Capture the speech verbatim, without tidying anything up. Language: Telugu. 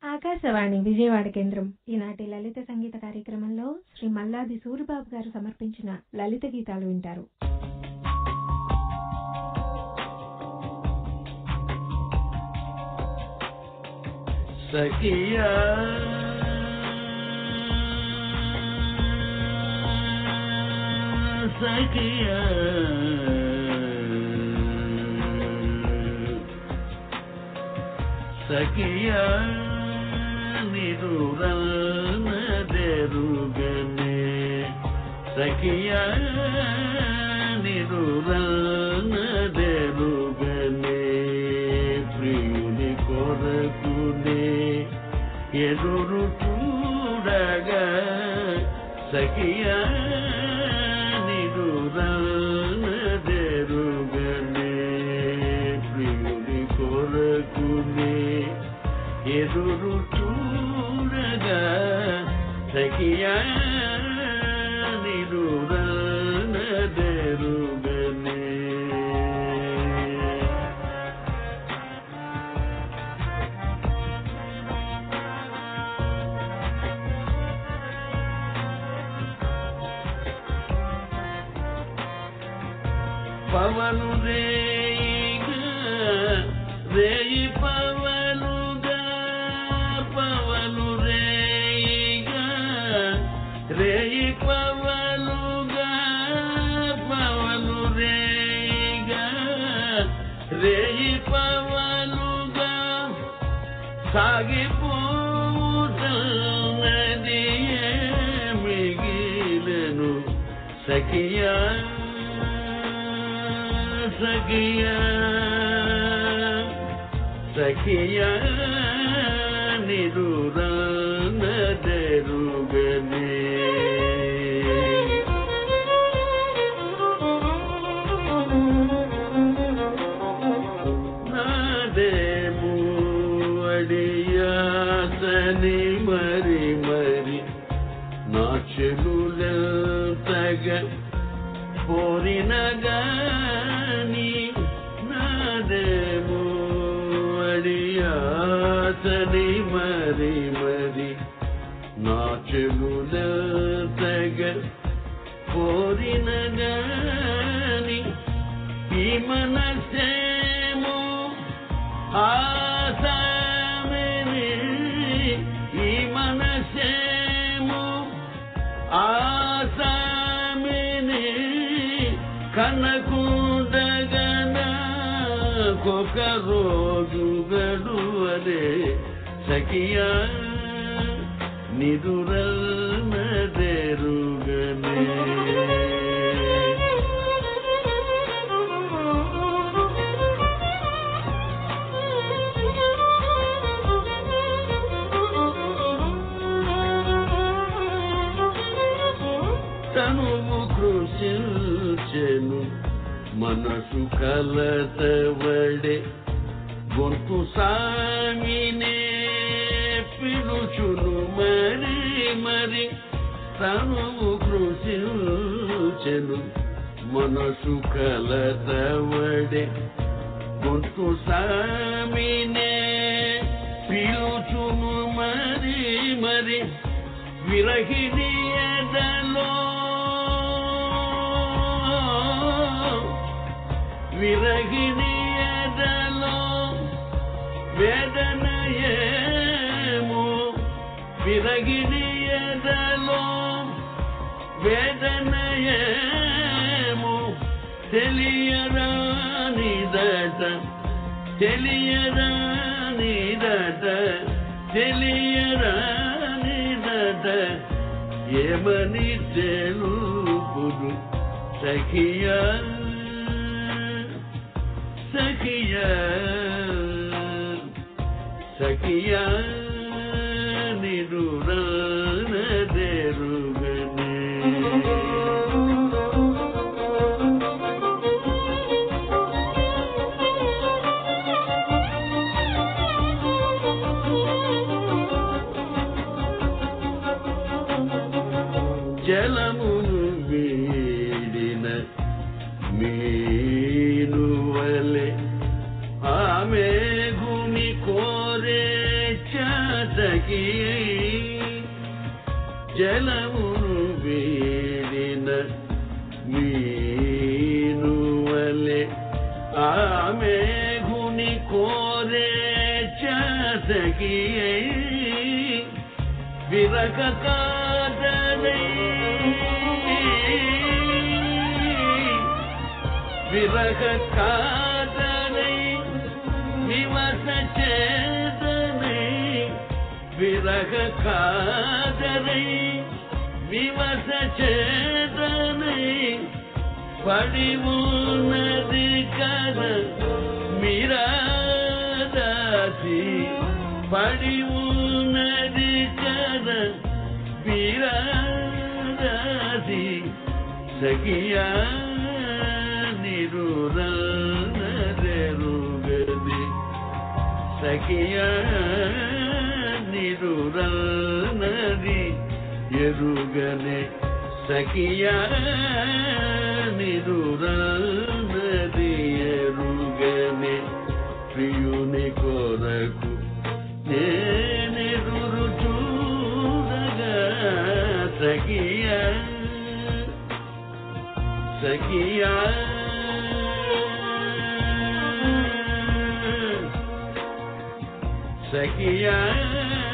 ఆకాశవాణి విజయవాడ కేంద్రం ఈనాటి లలిత సంగీత కార్యక్రమంలో శ్రీ మల్లాది సూరిబాబు గారు సమర్పించిన లలిత గీతాలు వింటారు. సఖియా సఖియా సఖియా నిరురనదెరుగనే సఖియా నిరురనదెరుగనే ప్రియుని కొరకునే ఎదురు చూడగా సఖియా నిరురనదెరుగనే ప్రియుని కొరకునే ఎదురు చూడగా సఖియా నిరురనదెరుగనే పవను రేయిగా రేయి పవనుగా పవను రేయిగా రేయి పవనుగా పవను రేయిగా రేయి పవనుగా సాగిపోతున్నది మిగిలెను సఖియా సఖియా సఖియా నిరురనదెరుగనే నాదేము అడియాసని మరి మరి నా చెలులెంతగా పోరినగాని నాదేము అడియాసని మరి మరి నా చెలులెంతగా పోరినగాని ఈ మనసేము ఆసామిని ఈ మనసేము ఆసామిని కనకుండగనా కొక రోజు గడువలే సఖియా నిరురనదెరుగనే తనువు కృషించెను మనసు కలతవడే గొంతు సామినే పిలుచును మరి మరి తనువు కృషించెను మనసు కలతవడే గొంతు సామినే పిలుచును మరి మరి విరహిణి ఎదలో విరహిణి ఎదలో వేదనయేమో విరహిణి ఎదలో వేదనయేమో తెలియరానిదట తెలియరానిదట తెలియరానిదట ఏమని తెలుపుదు సఖియా సఖియా సఖియా నిరురనదెరుగనే జలమును వీడిన మీనువలే ఆమె గుని కోరే చాట జలమును వీడిన మీనువలే ఆమె గుని కోరే చాతకియై విరక కాదనై విరక కాదనై వివస చేదనై విరక కాదనై వివస చేదనై పడి ఉన్నది కద మీరాదాసి పడి ఉన్నది కద మీరాదాసి సఖియా నిరురల్నదెరుగది సఖియా నిరురల్నది ఎరుగనే సఖియా నిరురల్నది ఎరుగనే ప్రియుని కొరకు నేనెదురు చూడగా సఖియా సఖియా సఖియా